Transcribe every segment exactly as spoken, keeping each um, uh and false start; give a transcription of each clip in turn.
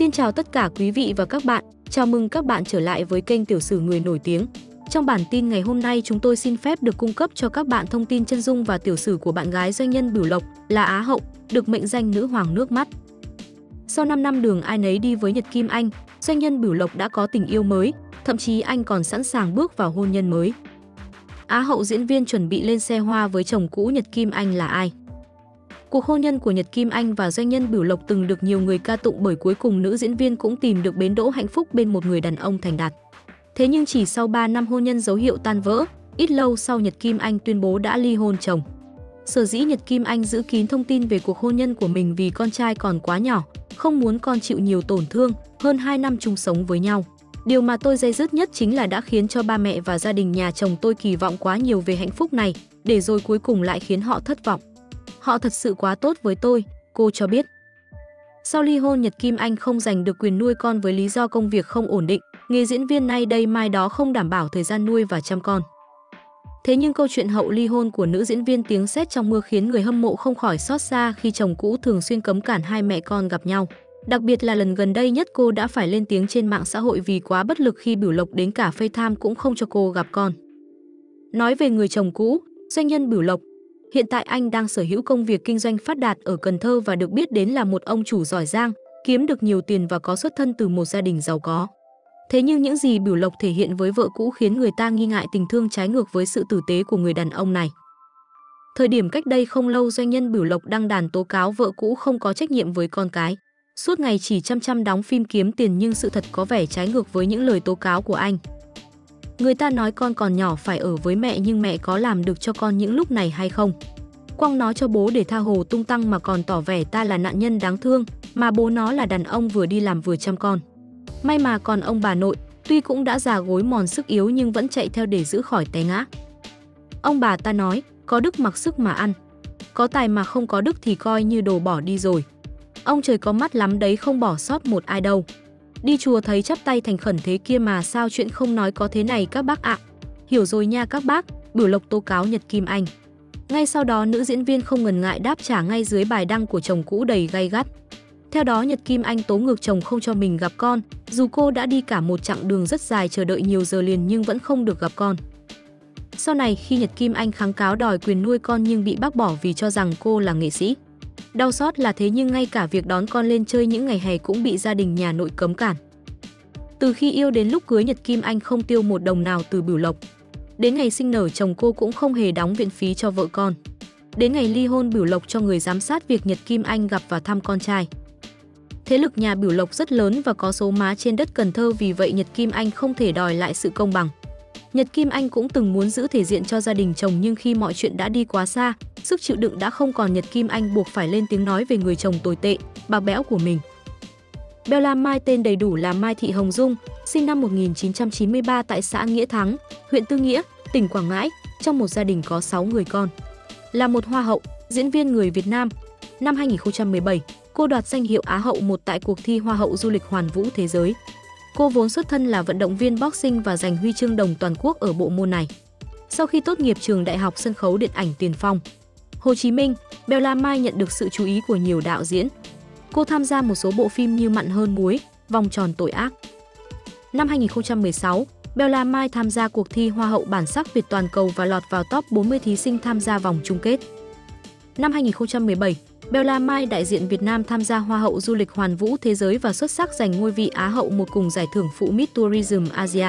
Xin chào tất cả quý vị và các bạn, chào mừng các bạn trở lại với kênh Tiểu sử người nổi tiếng. Trong bản tin ngày hôm nay chúng tôi xin phép được cung cấp cho các bạn thông tin chân dung và tiểu sử của bạn gái doanh nhân Bửu Lộc là Á hậu, được mệnh danh nữ hoàng nước mắt. Sau năm năm đường ai nấy đi với Nhật Kim Anh, doanh nhân Bửu Lộc đã có tình yêu mới, thậm chí anh còn sẵn sàng bước vào hôn nhân mới. Á hậu diễn viên chuẩn bị lên xe hoa với chồng cũ Nhật Kim Anh là ai? Cuộc hôn nhân của Nhật Kim Anh và doanh nhân Bửu Lộc từng được nhiều người ca tụng bởi cuối cùng nữ diễn viên cũng tìm được bến đỗ hạnh phúc bên một người đàn ông thành đạt. Thế nhưng chỉ sau ba năm hôn nhân dấu hiệu tan vỡ, ít lâu sau Nhật Kim Anh tuyên bố đã ly hôn chồng. Sở dĩ Nhật Kim Anh giữ kín thông tin về cuộc hôn nhân của mình vì con trai còn quá nhỏ, không muốn con chịu nhiều tổn thương, hơn hai năm chung sống với nhau. Điều mà tôi day dứt nhất chính là đã khiến cho ba mẹ và gia đình nhà chồng tôi kỳ vọng quá nhiều về hạnh phúc này, để rồi cuối cùng lại khiến họ thất vọng. Họ thật sự quá tốt với tôi, cô cho biết. Sau ly hôn, Nhật Kim Anh không giành được quyền nuôi con với lý do công việc không ổn định, nghề diễn viên nay đây mai đó không đảm bảo thời gian nuôi và chăm con. Thế nhưng câu chuyện hậu ly hôn của nữ diễn viên tiếng sét trong mưa khiến người hâm mộ không khỏi xót xa khi chồng cũ thường xuyên cấm cản hai mẹ con gặp nhau. Đặc biệt là lần gần đây nhất cô đã phải lên tiếng trên mạng xã hội vì quá bất lực khi Bửu Lộc đến cả FaceTime cũng không cho cô gặp con. Nói về người chồng cũ, doanh nhân Bửu Lộc, hiện tại anh đang sở hữu công việc kinh doanh phát đạt ở Cần Thơ và được biết đến là một ông chủ giỏi giang, kiếm được nhiều tiền và có xuất thân từ một gia đình giàu có. Thế nhưng những gì Bửu Lộc thể hiện với vợ cũ khiến người ta nghi ngại tình thương trái ngược với sự tử tế của người đàn ông này. Thời điểm cách đây không lâu, doanh nhân Bửu Lộc đăng đàn tố cáo vợ cũ không có trách nhiệm với con cái. Suốt ngày chỉ chăm chăm đóng phim kiếm tiền nhưng sự thật có vẻ trái ngược với những lời tố cáo của anh. Người ta nói con còn nhỏ phải ở với mẹ nhưng mẹ có làm được cho con những lúc này hay không? Quăng nó cho bố để tha hồ tung tăng mà còn tỏ vẻ ta là nạn nhân đáng thương, mà bố nó là đàn ông vừa đi làm vừa chăm con. May mà còn ông bà nội, tuy cũng đã già gối mòn sức yếu nhưng vẫn chạy theo để giữ khỏi té ngã. Ông bà ta nói, có đức mặc sức mà ăn, có tài mà không có đức thì coi như đồ bỏ đi rồi. Ông trời có mắt lắm đấy, không bỏ sót một ai đâu. Đi chùa thấy chắp tay thành khẩn thế kia mà sao chuyện không nói có thế này các bác ạ. Hiểu rồi nha các bác, Bửu Lộc tố cáo Nhật Kim Anh. Ngay sau đó nữ diễn viên không ngần ngại đáp trả ngay dưới bài đăng của chồng cũ đầy gay gắt. Theo đó Nhật Kim Anh tố ngược chồng không cho mình gặp con, dù cô đã đi cả một chặng đường rất dài chờ đợi nhiều giờ liền nhưng vẫn không được gặp con. Sau này khi Nhật Kim Anh kháng cáo đòi quyền nuôi con nhưng bị bác bỏ vì cho rằng cô là nghệ sĩ. Đau xót là thế nhưng ngay cả việc đón con lên chơi những ngày hè cũng bị gia đình nhà nội cấm cản. Từ khi yêu đến lúc cưới, Nhật Kim Anh không tiêu một đồng nào từ Bửu Lộc. Đến ngày sinh nở chồng cô cũng không hề đóng viện phí cho vợ con. Đến ngày ly hôn, Bửu Lộc cho người giám sát việc Nhật Kim Anh gặp và thăm con trai. Thế lực nhà Bửu Lộc rất lớn và có số má trên đất Cần Thơ, vì vậy Nhật Kim Anh không thể đòi lại sự công bằng. Nhật Kim Anh cũng từng muốn giữ thể diện cho gia đình chồng nhưng khi mọi chuyện đã đi quá xa, sức chịu đựng đã không còn, Nhật Kim Anh buộc phải lên tiếng nói về người chồng tồi tệ, bạc bẽo của mình. Bella Mai tên đầy đủ là Mai Thị Hồng Dung, sinh năm một nghìn chín trăm chín mươi ba tại xã Nghĩa Thắng, huyện Tư Nghĩa, tỉnh Quảng Ngãi, trong một gia đình có sáu người con. Là một hoa hậu, diễn viên người Việt Nam. Năm hai nghìn không trăm mười bảy, cô đoạt danh hiệu Á hậu một tại cuộc thi Hoa hậu du lịch Hoàn vũ thế giới. Cô vốn xuất thân là vận động viên boxing và giành huy chương đồng toàn quốc ở bộ môn này. Sau khi tốt nghiệp trường Đại học Sân khấu Điện ảnh Tiền Phong, Hồ Chí Minh, Bella Mai nhận được sự chú ý của nhiều đạo diễn. Cô tham gia một số bộ phim như Mặn hơn muối, Vòng tròn tội ác. Năm hai nghìn không trăm mười sáu, Bella Mai tham gia cuộc thi Hoa hậu bản sắc Việt toàn cầu và lọt vào top bốn mươi thí sinh tham gia vòng chung kết. Năm hai nghìn không trăm mười bảy, Bella Mai đại diện Việt Nam tham gia Hoa hậu du lịch Hoàn vũ thế giới và xuất sắc giành ngôi vị Á hậu một cùng giải thưởng phụ Miss Tourism Asia.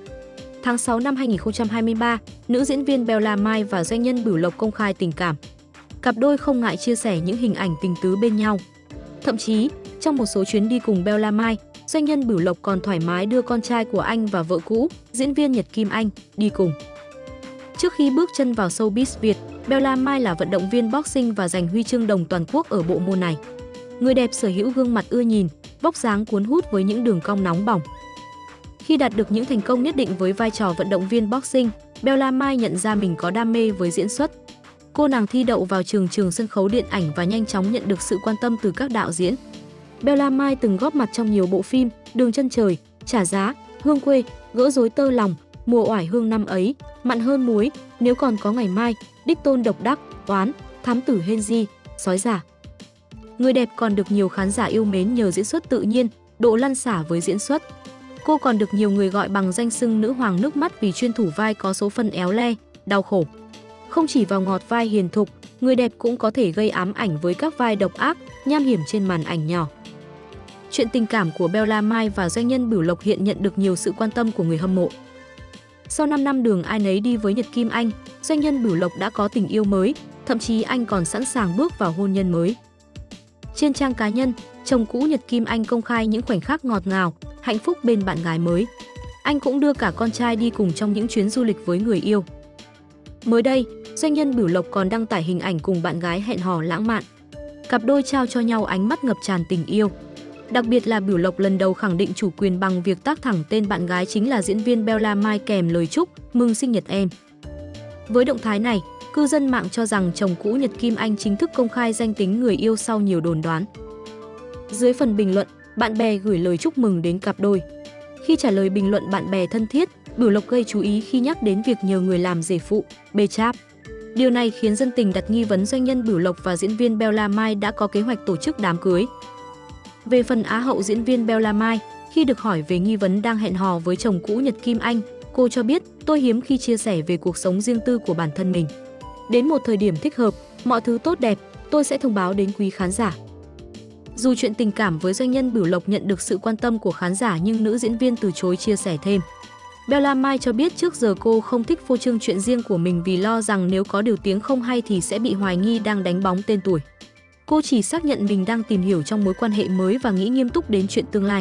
Tháng sáu năm hai nghìn không trăm hai mươi ba, nữ diễn viên Bella Mai và doanh nhân Bửu Lộc công khai tình cảm. Cặp đôi không ngại chia sẻ những hình ảnh tình tứ bên nhau. Thậm chí, trong một số chuyến đi cùng Bella Mai, doanh nhân Bửu Lộc còn thoải mái đưa con trai của anh và vợ cũ, diễn viên Nhật Kim Anh, đi cùng. Trước khi bước chân vào showbiz Việt, Bella Mai là vận động viên boxing và giành huy chương đồng toàn quốc ở bộ môn này. Người đẹp sở hữu gương mặt ưa nhìn, vóc dáng cuốn hút với những đường cong nóng bỏng. Khi đạt được những thành công nhất định với vai trò vận động viên boxing, Bella Mai nhận ra mình có đam mê với diễn xuất. Cô nàng thi đậu vào trường trường sân khấu điện ảnh và nhanh chóng nhận được sự quan tâm từ các đạo diễn. Bella Mai từng góp mặt trong nhiều bộ phim Đường chân trời, Trả giá, Hương quê, Gỡ rối tơ lòng, Mùa oải hương năm ấy, Mặn hơn muối, Nếu còn có ngày mai, Đích tôn độc đắc, Oán, Thám tử Henry, Sói giả. Người đẹp còn được nhiều khán giả yêu mến nhờ diễn xuất tự nhiên, độ lăn xả với diễn xuất. Cô còn được nhiều người gọi bằng danh xưng nữ hoàng nước mắt vì chuyên thủ vai có số phận éo le, đau khổ. Không chỉ vào ngọt vai hiền thục, người đẹp cũng có thể gây ám ảnh với các vai độc ác, nham hiểm trên màn ảnh nhỏ. Chuyện tình cảm của Bella Mai và doanh nhân Bửu Lộc hiện nhận được nhiều sự quan tâm của người hâm mộ. Sau năm năm đường ai nấy đi với Nhật Kim Anh, doanh nhân Bửu Lộc đã có tình yêu mới, thậm chí anh còn sẵn sàng bước vào hôn nhân mới. Trên trang cá nhân, chồng cũ Nhật Kim Anh công khai những khoảnh khắc ngọt ngào, hạnh phúc bên bạn gái mới. Anh cũng đưa cả con trai đi cùng trong những chuyến du lịch với người yêu. Mới đây, doanh nhân Bửu Lộc còn đăng tải hình ảnh cùng bạn gái hẹn hò lãng mạn. Cặp đôi trao cho nhau ánh mắt ngập tràn tình yêu. Đặc biệt là Bửu Lộc lần đầu khẳng định chủ quyền bằng việc tác thẳng tên bạn gái chính là diễn viên Bella Mai kèm lời chúc mừng sinh nhật em. Với động thái này, cư dân mạng cho rằng chồng cũ Nhật Kim Anh chính thức công khai danh tính người yêu sau nhiều đồn đoán. Dưới phần bình luận, bạn bè gửi lời chúc mừng đến cặp đôi. Khi trả lời bình luận bạn bè thân thiết, Bửu Lộc gây chú ý khi nhắc đến việc nhờ người làm rể phụ, bê cháp. Điều này khiến dân tình đặt nghi vấn doanh nhân Bửu Lộc và diễn viên Bella Mai đã có kế hoạch tổ chức đám cưới. Về phần Á hậu diễn viên Bella Mai, khi được hỏi về nghi vấn đang hẹn hò với chồng cũ Nhật Kim Anh, cô cho biết, tôi hiếm khi chia sẻ về cuộc sống riêng tư của bản thân mình. Đến một thời điểm thích hợp, mọi thứ tốt đẹp, tôi sẽ thông báo đến quý khán giả. Dù chuyện tình cảm với doanh nhân Bửu Lộc nhận được sự quan tâm của khán giả nhưng nữ diễn viên từ chối chia sẻ thêm. Bella Mai cho biết trước giờ cô không thích phô trương chuyện riêng của mình vì lo rằng nếu có điều tiếng không hay thì sẽ bị hoài nghi đang đánh bóng tên tuổi. Cô chỉ xác nhận mình đang tìm hiểu trong mối quan hệ mới và nghĩ nghiêm túc đến chuyện tương lai.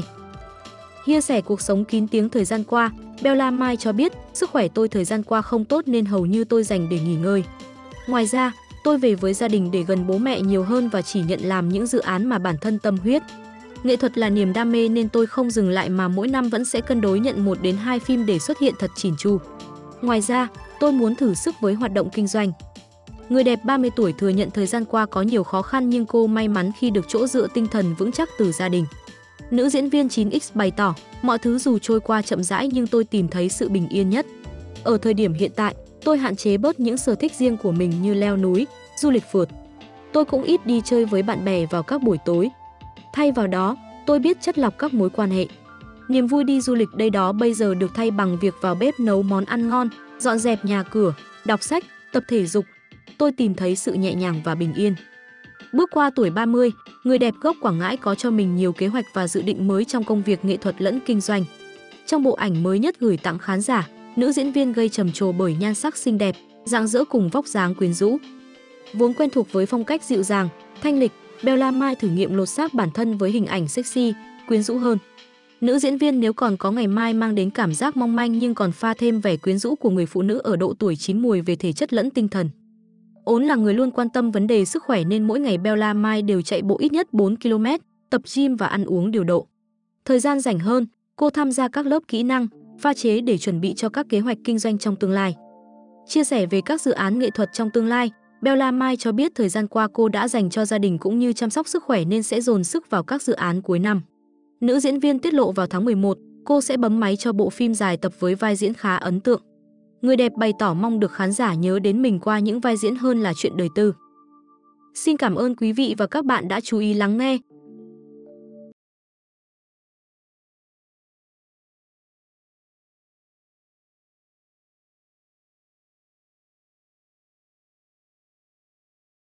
Chia sẻ cuộc sống kín tiếng thời gian qua, Bella Mai cho biết sức khỏe tôi thời gian qua không tốt nên hầu như tôi dành để nghỉ ngơi. Ngoài ra, tôi về với gia đình để gần bố mẹ nhiều hơn và chỉ nhận làm những dự án mà bản thân tâm huyết. Nghệ thuật là niềm đam mê nên tôi không dừng lại mà mỗi năm vẫn sẽ cân đối nhận một đến hai phim để xuất hiện thật chỉn chu. Ngoài ra, tôi muốn thử sức với hoạt động kinh doanh. Người đẹp ba mươi tuổi thừa nhận thời gian qua có nhiều khó khăn nhưng cô may mắn khi được chỗ dựa tinh thần vững chắc từ gia đình. Nữ diễn viên chín x bày tỏ, mọi thứ dù trôi qua chậm rãi nhưng tôi tìm thấy sự bình yên nhất. Ở thời điểm hiện tại, tôi hạn chế bớt những sở thích riêng của mình như leo núi, du lịch phượt. Tôi cũng ít đi chơi với bạn bè vào các buổi tối. Thay vào đó, tôi biết chắt lọc các mối quan hệ. Niềm vui đi du lịch đây đó bây giờ được thay bằng việc vào bếp nấu món ăn ngon, dọn dẹp nhà cửa, đọc sách, tập thể dục. Tôi tìm thấy sự nhẹ nhàng và bình yên. Bước qua tuổi ba mươi, người đẹp gốc Quảng Ngãi có cho mình nhiều kế hoạch và dự định mới trong công việc nghệ thuật lẫn kinh doanh. Trong bộ ảnh mới nhất gửi tặng khán giả, nữ diễn viên gây trầm trồ bởi nhan sắc xinh đẹp, rạng rỡ cùng vóc dáng quyến rũ. Vốn quen thuộc với phong cách dịu dàng, thanh lịch, Bella Mai thử nghiệm lột xác bản thân với hình ảnh sexy, quyến rũ hơn. Nữ diễn viên nếu còn có ngày mai mang đến cảm giác mong manh nhưng còn pha thêm vẻ quyến rũ của người phụ nữ ở độ tuổi chín mùi về thể chất lẫn tinh thần. Ốn là người luôn quan tâm vấn đề sức khỏe nên mỗi ngày Bella Mai đều chạy bộ ít nhất bốn ki lô mét, tập gym và ăn uống điều độ. Thời gian rảnh hơn, cô tham gia các lớp kỹ năng, pha chế để chuẩn bị cho các kế hoạch kinh doanh trong tương lai. Chia sẻ về các dự án nghệ thuật trong tương lai, Bella Mai cho biết thời gian qua cô đã dành cho gia đình cũng như chăm sóc sức khỏe nên sẽ dồn sức vào các dự án cuối năm. Nữ diễn viên tiết lộ vào tháng mười một, cô sẽ bấm máy cho bộ phim dài tập với vai diễn khá ấn tượng. Người đẹp bày tỏ mong được khán giả nhớ đến mình qua những vai diễn hơn là chuyện đời tư. Xin cảm ơn quý vị và các bạn đã chú ý lắng nghe.